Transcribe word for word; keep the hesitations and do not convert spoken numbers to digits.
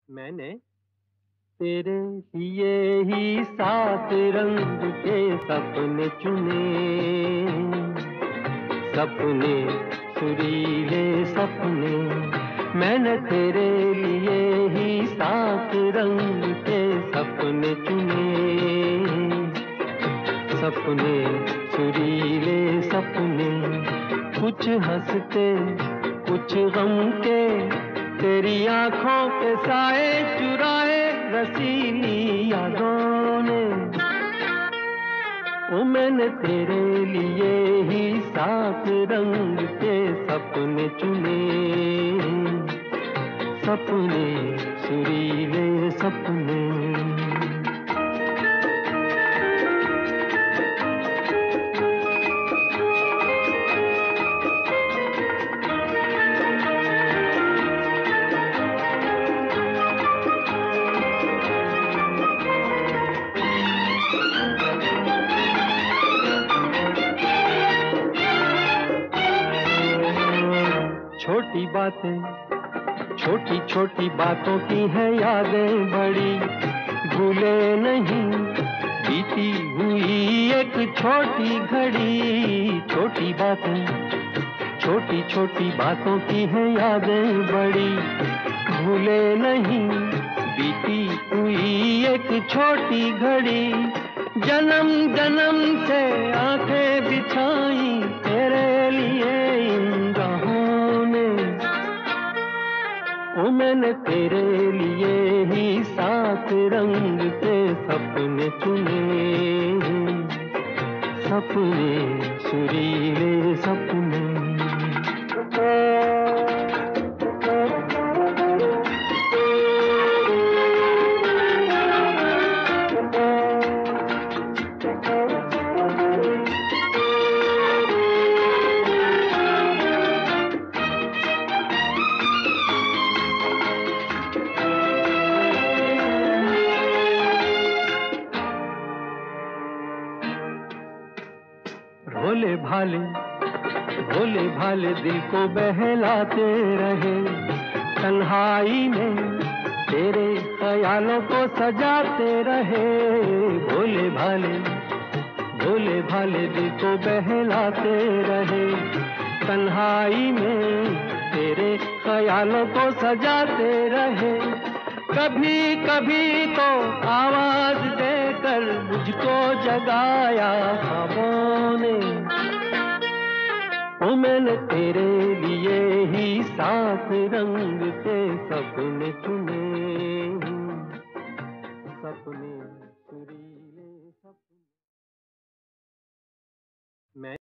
मैंने तेरे लिए ही सात रंग के सपने चुने, सपने सुरीले सपने। मैंने तेरे लिए ही सात रंग के सपने चुने, सपने सुरीले सपने। कुछ हंसते कुछ गम के, तेरी आंखों के साए चुराए रसीली यादों ने। ओ मैंने तेरे लिए ही सात रंग के सपने चुने, सपने सुरीले सपने। छोटी बातें छोटी छोटी बातों की है यादें बड़ी, भूले नहीं बीती हुई एक छोटी घड़ी। छोटी बातें छोटी छोटी बातों की है यादें बड़ी, भूले नहीं बीती हुई एक छोटी घड़ी। जन्म जन्म से आंखें बिछाई तेरे लिए इन राहों ने। ओ मैंने तेरे लिए ही सात रंग के सपने चुने, सपने सुरीले सपने। भोले भाले भोले भाले दिल को बहलाते रहे, तन्हाई में तेरे ख्यालों को सजाते रहे। भोले भाले भोले भाले दिल को बहलाते रहे, तन्हाई में तेरे ख्यालों को सजाते रहे। कभी कभी तो आवाज देकर मुझको जगाया ख्वाबों ने। ओ मैंने तेरे लिए ही सात रंग के सपने चुने, सपने सुरीले सपने। मैं